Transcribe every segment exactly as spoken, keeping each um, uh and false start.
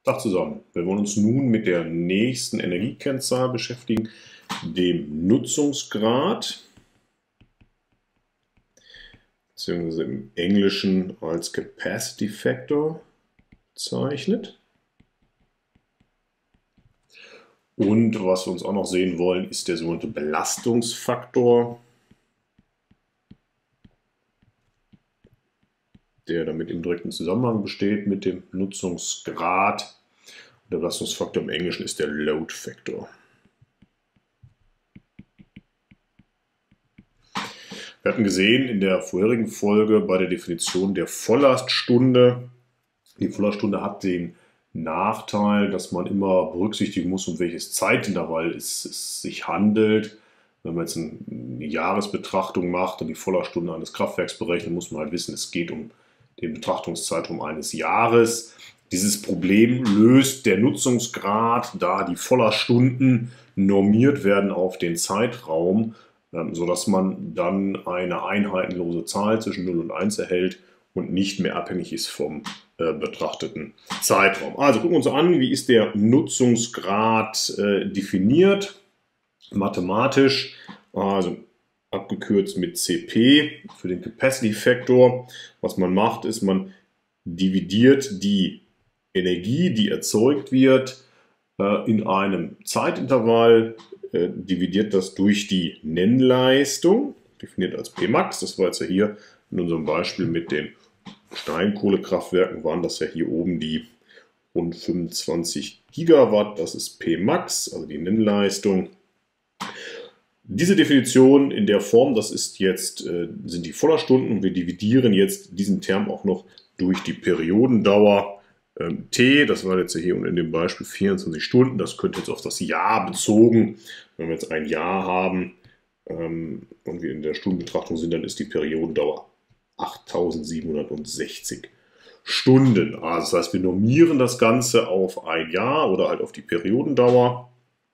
Tag zusammen. Wir wollen uns nun mit der nächsten Energiekennzahl beschäftigen, dem Nutzungsgrad, beziehungsweise im Englischen als Capacity Factor bezeichnet. Und was wir uns auch noch sehen wollen, ist der sogenannte Belastungsfaktor, der damit im direkten Zusammenhang besteht mit dem Nutzungsgrad. Der Belastungsfaktor im Englischen ist der Load Factor. Wir hatten gesehen in der vorherigen Folge bei der Definition der Volllaststunde, die Volllaststunde hat den Nachteil, dass man immer berücksichtigen muss, um welches Zeitintervall es, es sich handelt. Wenn man jetzt eine Jahresbetrachtung macht und die Vollaststunde eines Kraftwerks berechnet, muss man halt wissen, es geht um den Betrachtungszeitraum eines Jahres. Dieses Problem löst der Nutzungsgrad, da die Vollerstunden normiert werden auf den Zeitraum, sodass man dann eine einheitenlose Zahl zwischen null und eins erhält und nicht mehr abhängig ist vom äh, betrachteten Zeitraum. Also gucken wir uns an, wie ist der Nutzungsgrad äh, definiert, mathematisch, also abgekürzt mit C P für den Capacity Factor. Was man macht, ist, man dividiert die Energie, die erzeugt wird, äh, in einem Zeitintervall, äh, dividiert das durch die Nennleistung, definiert als P max. Das war jetzt ja hier in unserem Beispiel mit den Steinkohlekraftwerken, waren das ja hier oben die rund fünfundzwanzig Gigawatt. Das ist P max, also die Nennleistung. Diese Definition in der Form, das ist jetzt, äh, sind die Vollerstunden und wir dividieren jetzt diesen Term auch noch durch die Periodendauer ähm, T. Das war jetzt hier in dem Beispiel vierundzwanzig Stunden. Das könnte jetzt auf das Jahr bezogen. Wenn wir jetzt ein Jahr haben ähm, und wir in der Stundenbetrachtung sind, dann ist die Periodendauer achttausendsiebenhundertsechzig Stunden. Also das heißt, wir normieren das Ganze auf ein Jahr oder halt auf die Periodendauer.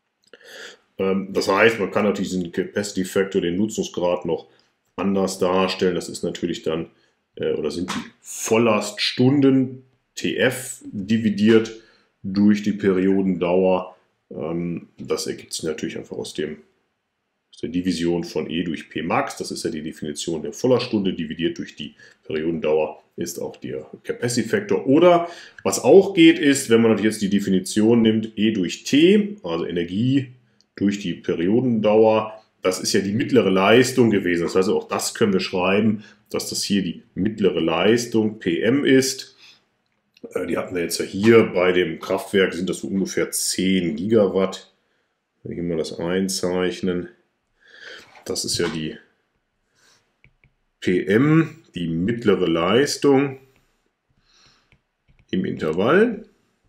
Das heißt, man kann natürlich diesen Capacity Factor, den Nutzungsgrad, noch anders darstellen. Das ist natürlich dann, oder sind die Volllaststunden, T F, dividiert durch die Periodendauer. Das ergibt sich natürlich einfach aus, dem, aus der Division von E durch P max. Das ist ja die Definition der Vollaststunde, dividiert durch die Periodendauer ist auch der Capacity Factor. Oder was auch geht, ist, wenn man natürlich jetzt die Definition nimmt, E durch T, also Energie durch die Periodendauer, das ist ja die mittlere Leistung gewesen. Das heißt, auch das können wir schreiben, dass das hier die mittlere Leistung P M ist. Die hatten wir jetzt ja hier bei dem Kraftwerk, sind das so ungefähr zehn Gigawatt. Wenn wir mal das einzeichnen, das ist ja die P M, die mittlere Leistung im Intervall.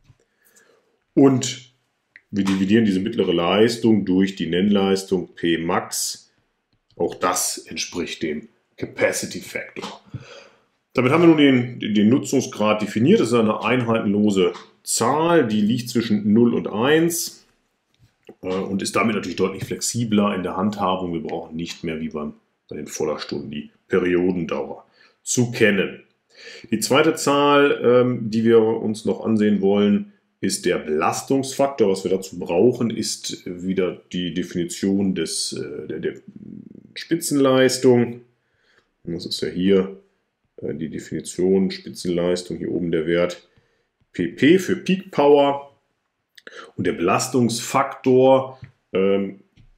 Und wir dividieren diese mittlere Leistung durch die Nennleistung P max. Auch das entspricht dem Capacity Factor. Damit haben wir nun den, den Nutzungsgrad definiert. Das ist eine einheitenlose Zahl, die liegt zwischen null und eins äh, und ist damit natürlich deutlich flexibler in der Handhabung. Wir brauchen nicht mehr wie beim, bei den Vollerstunden die Periodendauer zu kennen. Die zweite Zahl, ähm, die wir uns noch ansehen wollen, ist der Belastungsfaktor. Was wir dazu brauchen, ist wieder die Definition des, äh, der, der Spitzenleistung. Das ist ja hier äh, die Definition Spitzenleistung, hier oben der Wert P P für Peak Power. Und der Belastungsfaktor, ähm,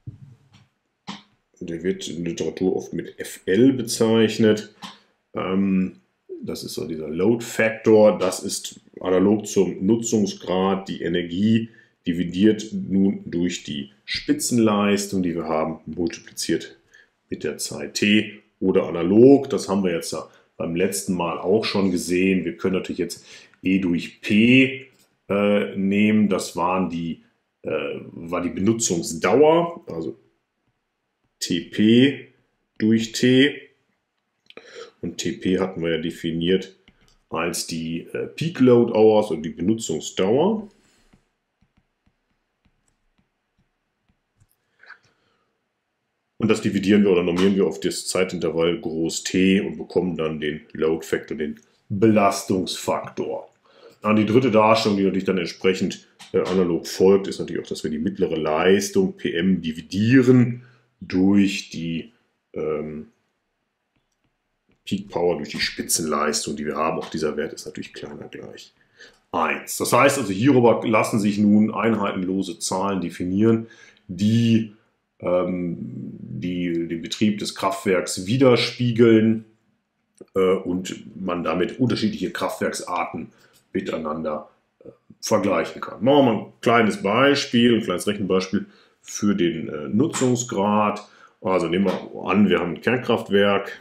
der wird in der Literatur oft mit F L bezeichnet. Ähm, Das ist so dieser Load Factor, das ist analog zum Nutzungsgrad die Energie dividiert nun durch die Spitzenleistung, die wir haben, multipliziert mit der Zeit t oder analog. Das haben wir jetzt ja beim letzten Mal auch schon gesehen. Wir können natürlich jetzt E durch P äh, nehmen, das waren die, äh, war die Benutzungsdauer, also T P durch T. Und T P hatten wir ja definiert als die äh, Peak Load Hours und die Benutzungsdauer. Und das dividieren wir oder normieren wir auf das Zeitintervall groß T und bekommen dann den Load Factor, den Belastungsfaktor. Dann die dritte Darstellung, die natürlich dann entsprechend äh, analog folgt, ist natürlich auch, dass wir die mittlere Leistung P M dividieren durch die ähm, Peak Power, durch die Spitzenleistung, die wir haben. Auch dieser Wert ist natürlich kleiner gleich eins. Das heißt also, hierüber lassen sich nun einheitenlose Zahlen definieren, die, ähm, die den Betrieb des Kraftwerks widerspiegeln äh, und man damit unterschiedliche Kraftwerksarten miteinander äh, vergleichen kann. Machen wir mal ein kleines Beispiel, ein kleines Rechenbeispiel für den äh, Nutzungsgrad. Also nehmen wir an, wir haben ein Kernkraftwerk.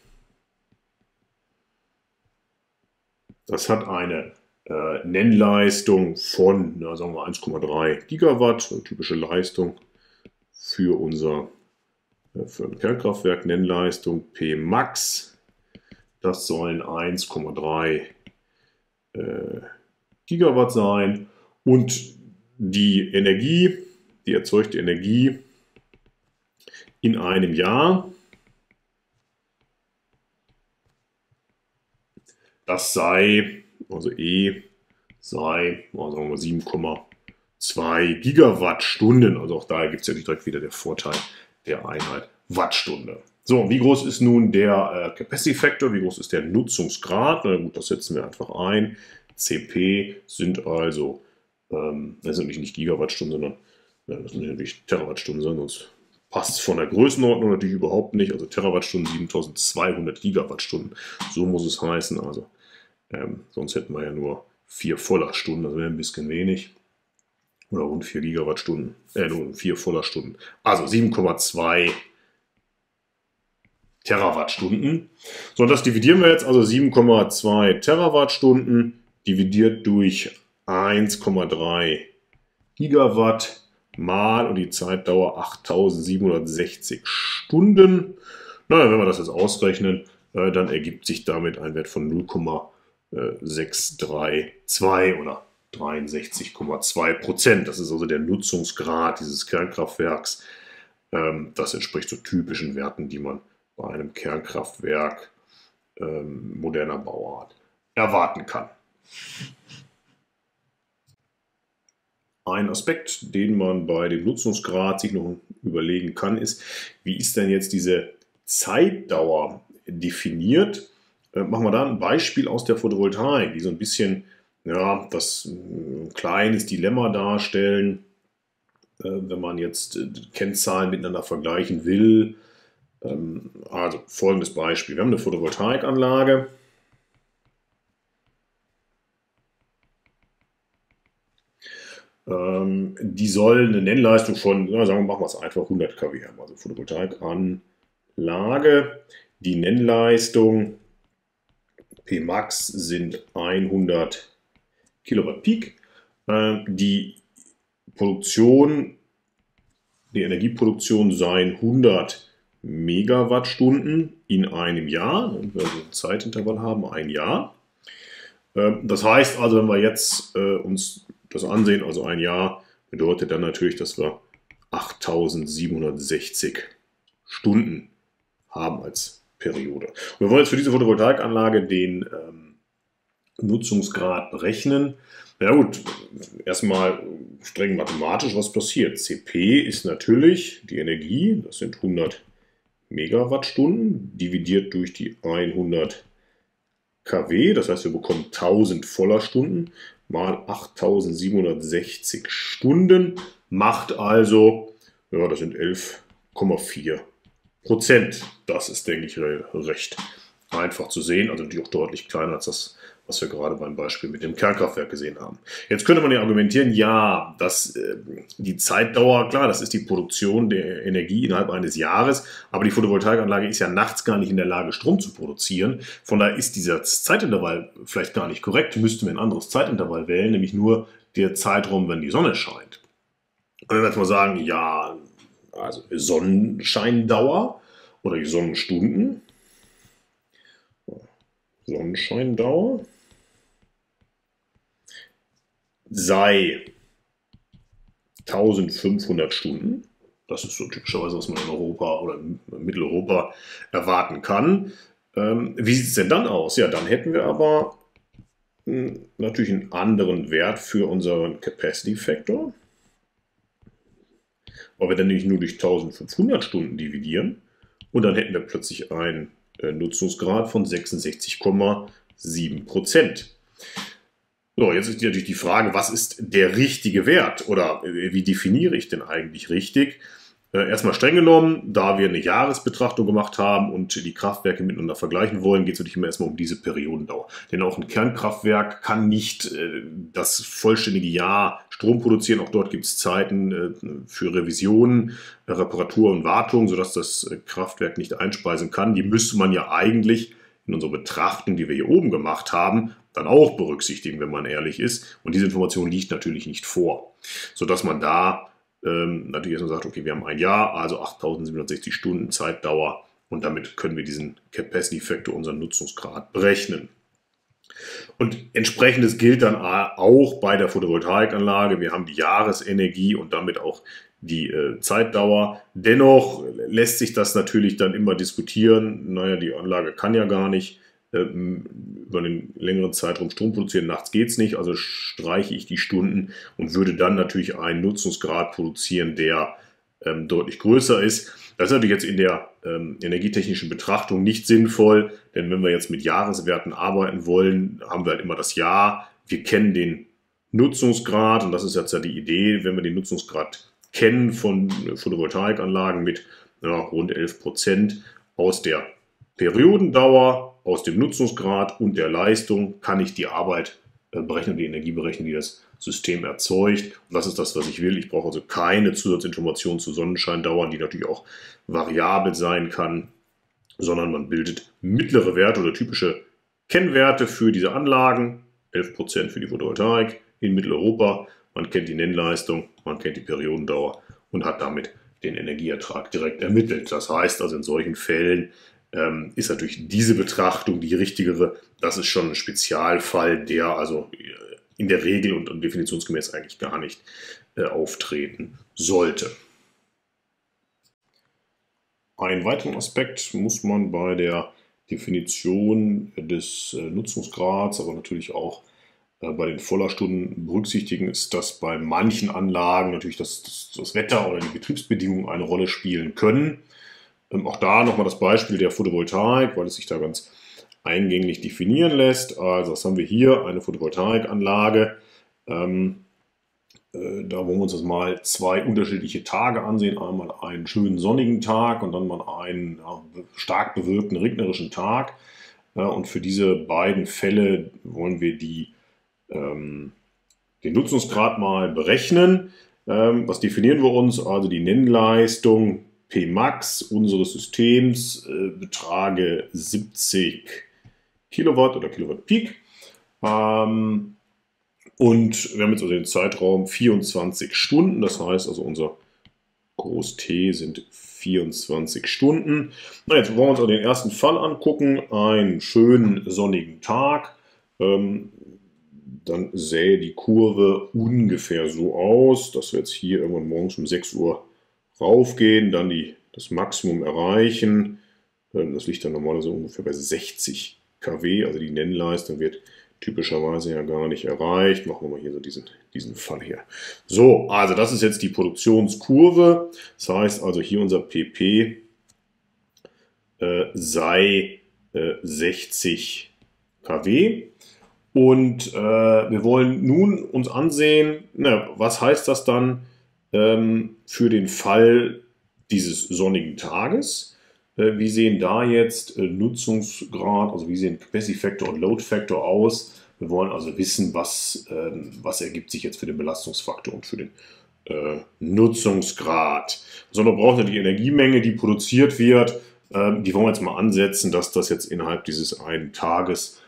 Das hat eine äh, Nennleistung von, na, sagen wir eins Komma drei Gigawatt, eine typische Leistung für unser äh, für ein Kernkraftwerk. Nennleistung P max, das sollen eins Komma drei äh, Gigawatt sein. Und die Energie, die erzeugte Energie in einem Jahr, das sei, also E sei, also sagen wir sieben Komma zwei Gigawattstunden. Also auch da gibt es ja direkt wieder der Vorteil der Einheit Wattstunde. So, wie groß ist nun der äh, Capacity Factor? Wie groß ist der Nutzungsgrad? Na gut, das setzen wir einfach ein. C P sind also, ähm, das sind nicht Gigawattstunden, sondern ja, das sind natürlich Terawattstunden, sonst passt es von der Größenordnung natürlich überhaupt nicht. Also Terawattstunden siebentausendzweihundert Gigawattstunden, so muss es heißen. Also ähm, sonst hätten wir ja nur vier Vollerstunden, das wäre ein bisschen wenig. Oder rund vier Gigawattstunden, äh, nur vier Vollerstunden. Also sieben Komma zwei Terawattstunden. So, und das dividieren wir jetzt, also sieben Komma zwei Terawattstunden dividiert durch eins Komma drei Gigawatt mal und die Zeitdauer achttausendsiebenhundertsechzig Stunden. Na, wenn wir das jetzt ausrechnen, äh, dann ergibt sich damit ein Wert von null Komma sechs drei zwei oder dreiundsechzig Komma zwei Prozent. Das ist also der Nutzungsgrad dieses Kernkraftwerks. Ähm, das entspricht so typischen Werten, die man bei einem Kernkraftwerk ähm, moderner Bauart erwarten kann. Ein Aspekt, den man bei dem Nutzungsgrad sich noch überlegen kann, ist, wie ist denn jetzt diese Zeitdauer definiert? Äh, machen wir da ein Beispiel aus der Photovoltaik, die so ein bisschen ja, das ein kleines Dilemma darstellen, äh, wenn man jetzt äh, Kennzahlen miteinander vergleichen will. Ähm, also folgendes Beispiel. Wir haben eine Photovoltaikanlage. Ähm, die soll eine Nennleistung von, ja, sagen wir, machen wir es einfach hundert Kilowatt haben. Also Photovoltaikanlage, die Nennleistung P max sind hundert Kilowatt Peak. Äh, die Produktion, die Energieproduktion seien hundert Megawattstunden in einem Jahr, wenn wir also ein Zeitintervall haben, ein Jahr. Äh, das heißt also, wenn wir jetzt äh, uns das ansehen, also ein Jahr, bedeutet dann natürlich, dass wir achttausendsiebenhundertsechzig Stunden haben als Periode. Und wir wollen jetzt für diese Photovoltaikanlage den ähm, Nutzungsgrad berechnen. Na gut, erstmal streng mathematisch, was passiert. C P ist natürlich die Energie, das sind hundert Megawattstunden, dividiert durch die hundert Kilowatt. Das heißt, wir bekommen tausend Vollerstunden mal achttausendsiebenhundertsechzig Stunden, macht also, ja, das sind elf Komma vier Prozent. Das ist, denke ich, recht einfach zu sehen, also natürlich auch deutlich kleiner als das, was wir gerade beim Beispiel mit dem Kernkraftwerk gesehen haben. Jetzt könnte man ja argumentieren, ja, dass äh, die Zeitdauer, klar, das ist die Produktion der Energie innerhalb eines Jahres, aber die Photovoltaikanlage ist ja nachts gar nicht in der Lage, Strom zu produzieren. Von daher ist dieser Zeitintervall vielleicht gar nicht korrekt, müssten wir ein anderes Zeitintervall wählen, nämlich nur der Zeitraum, wenn die Sonne scheint. Und wenn wir jetzt mal sagen, ja, also Sonnenscheindauer oder die Sonnenstunden, Sonnenscheindauer sei eintausendfünfhundert Stunden. Das ist so typischerweise, was man in Europa oder in Mitteleuropa erwarten kann. Ähm, wie sieht es denn dann aus? Ja, dann hätten wir aber natürlich einen anderen Wert für unseren Capacity Factor. Aber wir dann nämlich nur durch eintausendfünfhundert Stunden dividieren und dann hätten wir plötzlich einen Nutzungsgrad von sechsundsechzig Komma sieben Prozent. So, jetzt ist natürlich die Frage, was ist der richtige Wert oder wie definiere ich denn eigentlich richtig? Erstmal streng genommen, da wir eine Jahresbetrachtung gemacht haben und die Kraftwerke miteinander vergleichen wollen, geht es natürlich immer erstmal um diese Periodendauer. Denn auch ein Kernkraftwerk kann nicht äh, das vollständige Jahr Strom produzieren. Auch dort gibt es Zeiten äh, für Revisionen, äh, Reparatur und Wartung, sodass das äh, Kraftwerk nicht einspeisen kann. Die müsste man ja eigentlich in unserer Betrachtung, die wir hier oben gemacht haben, dann auch berücksichtigen, wenn man ehrlich ist. Und diese Information liegt natürlich nicht vor, sodass man da Ähm, natürlich erstmal sagt, okay, wir haben ein Jahr, also achttausendsiebenhundertsechzig Stunden Zeitdauer und damit können wir diesen Capacity Factor, unseren Nutzungsgrad, berechnen. Und entsprechendes gilt dann auch bei der Photovoltaikanlage. Wir haben die Jahresenergie und damit auch die äh, Zeitdauer. Dennoch lässt sich das natürlich dann immer diskutieren. Naja, die Anlage kann ja gar nicht über einen längeren Zeitraum Strom produzieren. Nachts geht es nicht, also streiche ich die Stunden und würde dann natürlich einen Nutzungsgrad produzieren, der ähm, deutlich größer ist. Das ist natürlich jetzt in der ähm, energietechnischen Betrachtung nicht sinnvoll, denn wenn wir jetzt mit Jahreswerten arbeiten wollen, haben wir halt immer das Jahr. Wir kennen den Nutzungsgrad und das ist jetzt ja die Idee, wenn wir den Nutzungsgrad kennen von Photovoltaikanlagen mit ja, rund elf Prozent aus der Periodendauer, aus dem Nutzungsgrad und der Leistung kann ich die Arbeit berechnen, die Energie berechnen, die das System erzeugt. Und das ist das, was ich will. Ich brauche also keine Zusatzinformationen zu Sonnenscheindauern, die natürlich auch variabel sein kann, sondern man bildet mittlere Werte oder typische Kennwerte für diese Anlagen. elf Prozent für die Photovoltaik in Mitteleuropa. Man kennt die Nennleistung, man kennt die Periodendauer und hat damit den Energieertrag direkt ermittelt. Das heißt also in solchen Fällen ähm, ist natürlich diese Betrachtung die richtigere. Das ist schon ein Spezialfall, der also in der Regel und, und definitionsgemäß eigentlich gar nicht äh, auftreten sollte. Einen weiteren Aspekt muss man bei der Definition des äh, Nutzungsgrads, aber natürlich auch äh, bei den Vollerstunden berücksichtigen, ist, dass bei manchen Anlagen natürlich das, das, das Wetter oder die Betriebsbedingungen eine Rolle spielen können. Ähm, auch da nochmal das Beispiel der Photovoltaik, weil es sich da ganz eingängig definieren lässt. Also was haben wir hier? Eine Photovoltaikanlage. Ähm, äh, da wollen wir uns das mal zwei unterschiedliche Tage ansehen. Einmal einen schönen sonnigen Tag und dann mal einen ja, stark bewölkten, regnerischen Tag. Äh, und für diese beiden Fälle wollen wir die, ähm, den Nutzungsgrad mal berechnen. Ähm, was definieren wir uns? Also die Nennleistung P max unseres Systems äh, betrage siebzig Kilowatt oder Kilowatt Peak. Ähm, und wir haben jetzt also den Zeitraum vierundzwanzig Stunden. Das heißt also unser Groß T sind vierundzwanzig Stunden. Na, jetzt wollen wir uns also den ersten Fall angucken. Einen schönen sonnigen Tag. Ähm, dann sähe die Kurve ungefähr so aus, dass wir jetzt hier irgendwann morgens um sechs Uhr raufgehen, dann die, das Maximum erreichen. Das liegt dann normalerweise ungefähr bei sechzig Kilowatt, also die Nennleistung wird typischerweise ja gar nicht erreicht. Machen wir mal hier so diesen, diesen Fall hier. So, also das ist jetzt die Produktionskurve. Das heißt also hier unser P P äh, sei äh, sechzig Kilowatt. Und äh, wir wollen nun uns ansehen, na, was heißt das dann ähm, für den Fall dieses sonnigen Tages? Äh, wie sehen da jetzt äh, Nutzungsgrad, also wie sehen Capacity Factor und Load Factor aus? Wir wollen also wissen, was, äh, was ergibt sich jetzt für den Belastungsfaktor und für den äh, Nutzungsgrad. Sondern braucht die Energiemenge, die produziert wird. Äh, die wollen wir jetzt mal ansetzen, dass das jetzt innerhalb dieses einen Tages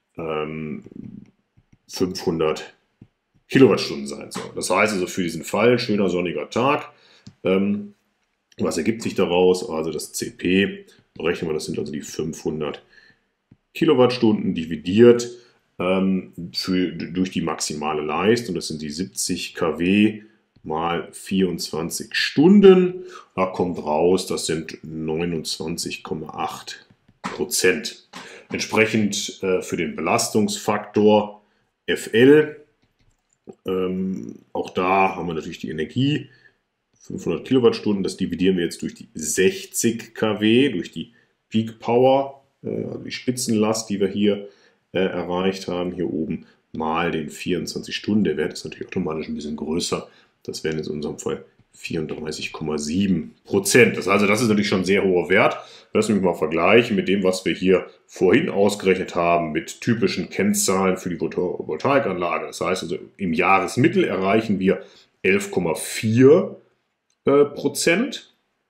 fünfhundert Kilowattstunden sein soll. Das heißt also für diesen Fall, schöner sonniger Tag, ähm, was ergibt sich daraus? Also das C P, berechnen wir, das sind also die fünfhundert Kilowattstunden dividiert ähm, für, durch die maximale Leistung, das sind die siebzig Kilowatt mal vierundzwanzig Stunden, da kommt raus, das sind neunundzwanzig Komma acht Prozent. Entsprechend äh, für den Belastungsfaktor F L. Ähm, auch da haben wir natürlich die Energie, fünfhundert Kilowattstunden. Das dividieren wir jetzt durch die sechzig Kilowatt, durch die Peak Power, äh, also die Spitzenlast, die wir hier äh, erreicht haben, hier oben, mal den vierundzwanzig Stunden. Der Wert ist natürlich automatisch ein bisschen größer. Das wären jetzt in unserem Fall vierunddreißig Komma sieben Prozent. Das, also das ist natürlich schon ein sehr hoher Wert. Lassen wir mich mal vergleichen mit dem, was wir hier vorhin ausgerechnet haben, mit typischen Kennzahlen für die Photovoltaikanlage. Das heißt also, im Jahresmittel erreichen wir elf Komma vier Prozent.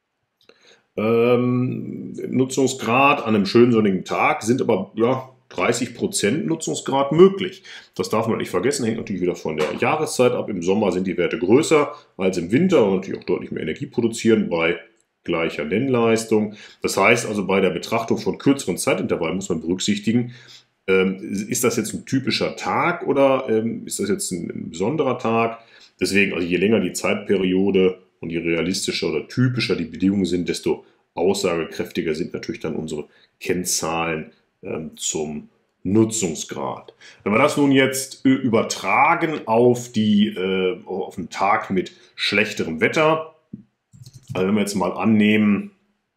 Ähm, Nutzungsgrad an einem schönen sonnigen Tag sind aber ja, dreißig Prozent Nutzungsgrad möglich. Das darf man nicht vergessen, hängt natürlich wieder von der Jahreszeit ab. Im Sommer sind die Werte größer als im Winter und natürlich auch deutlich mehr Energie produzieren bei gleicher Nennleistung. Das heißt also, bei der Betrachtung von kürzeren Zeitintervallen muss man berücksichtigen, ähm, ist das jetzt ein typischer Tag oder ähm, ist das jetzt ein, ein besonderer Tag? Deswegen, also je länger die Zeitperiode und je realistischer oder typischer die Bedingungen sind, desto aussagekräftiger sind natürlich dann unsere Kennzahlen ähm, zum Nutzungsgrad. Wenn wir das nun jetzt äh, übertragen auf, die, äh, auf einen Tag mit schlechterem Wetter, also wenn wir jetzt mal annehmen,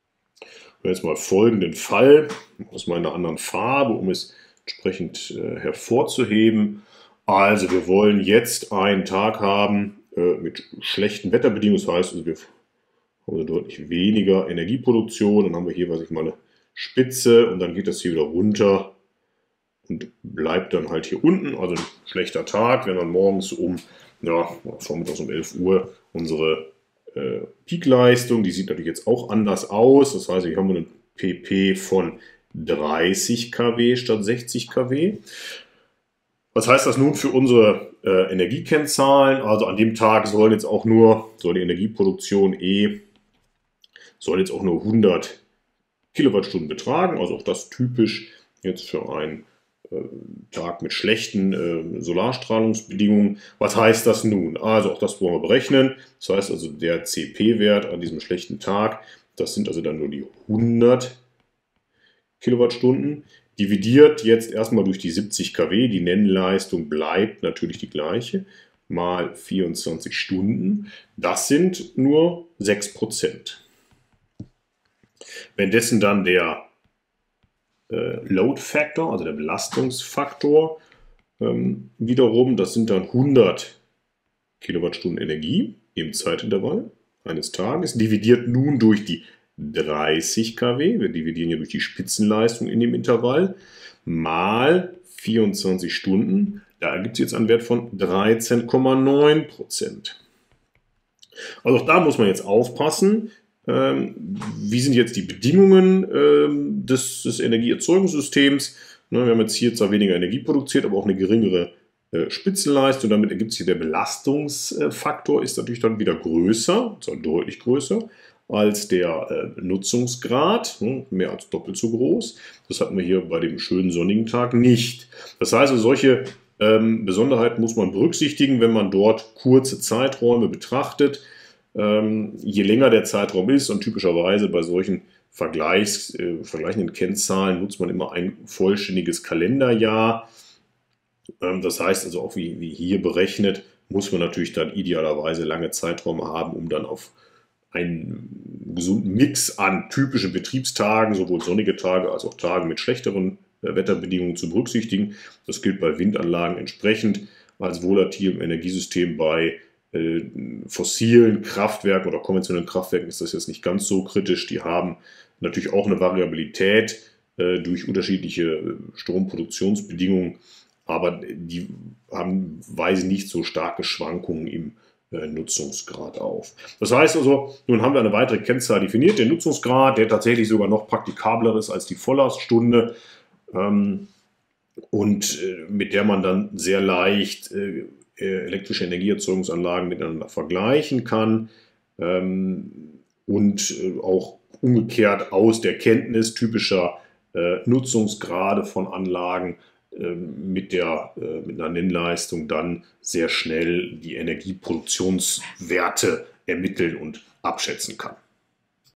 wir jetzt mal folgenden Fall, aus meiner anderen Farbe, um es entsprechend äh, hervorzuheben. Also wir wollen jetzt einen Tag haben äh, mit schlechten Wetterbedingungen, das heißt, also wir haben deutlich weniger Energieproduktion, dann haben wir hier, was ich mal, eine Spitze und dann geht das hier wieder runter und bleibt dann halt hier unten, also ein schlechter Tag, wenn dann morgens um, ja, vormittags um elf Uhr unsere äh, Peakleistung, die sieht natürlich jetzt auch anders aus, das heißt, hier haben wir einen P P von dreißig Kilowatt statt sechzig Kilowatt. Was heißt das nun für unsere äh, Energiekennzahlen? Also an dem Tag soll jetzt auch nur, soll die Energieproduktion E, soll jetzt auch nur hundert Kilowattstunden betragen, also auch das typisch jetzt für einen äh, Tag mit schlechten äh, Solarstrahlungsbedingungen. Was heißt das nun? Also auch das wollen wir berechnen. Das heißt also, der C P-Wert an diesem schlechten Tag, das sind also dann nur die hundert Kilowattstunden. Dividiert jetzt erstmal durch die siebzig Kilowatt, die Nennleistung bleibt natürlich die gleiche, mal vierundzwanzig Stunden. Das sind nur sechs Prozent. Wenn dessen dann der äh, Load Factor, also der Belastungsfaktor, ähm, wiederum, das sind dann hundert Kilowattstunden Energie im Zeitintervall eines Tages, dividiert nun durch die dreißig Kilowatt, wir dividieren ja durch die Spitzenleistung in dem Intervall, mal vierundzwanzig Stunden, da ergibt es jetzt einen Wert von dreizehn Komma neun Prozent. Also auch da muss man jetzt aufpassen, ähm, wie sind jetzt die Bedingungen ähm, des, des Energieerzeugungssystems. Ne, wir haben jetzt hier zwar weniger Energie produziert, aber auch eine geringere äh, Spitzenleistung, damit ergibt sich der Belastungsfaktor, ist natürlich dann wieder größer, zwar deutlich größer, als der äh, Nutzungsgrad, ne, mehr als doppelt so groß. Das hatten wir hier bei dem schönen sonnigen Tag nicht. Das heißt, also solche ähm, Besonderheiten muss man berücksichtigen, wenn man dort kurze Zeiträume betrachtet. Ähm, je länger der Zeitraum ist und typischerweise bei solchen Vergleichs, äh, vergleichenden Kennzahlen nutzt man immer ein vollständiges Kalenderjahr. Ähm, das heißt also auch wie, wie hier berechnet, muss man natürlich dann idealerweise lange Zeiträume haben, um dann auf einen gesunden Mix an typischen Betriebstagen, sowohl sonnige Tage als auch Tage mit schlechteren äh, Wetterbedingungen zu berücksichtigen. Das gilt bei Windanlagen entsprechend als volatilen Energiesystem. Bei äh, fossilen Kraftwerken oder konventionellen Kraftwerken ist das jetzt nicht ganz so kritisch. Die haben natürlich auch eine Variabilität äh, durch unterschiedliche Stromproduktionsbedingungen, aber die haben, weisen nicht so starke Schwankungen im Nutzungsgrad auf. Das heißt also, nun haben wir eine weitere Kennzahl definiert, den Nutzungsgrad, der tatsächlich sogar noch praktikabler ist als die Vollaststunde ähm, und äh, mit der man dann sehr leicht äh, elektrische Energieerzeugungsanlagen miteinander vergleichen kann ähm, und äh, auch umgekehrt aus der Kenntnis typischer äh, Nutzungsgrade von Anlagen mit, der, mit einer Nennleistung dann sehr schnell die Energieproduktionswerte ermitteln und abschätzen kann.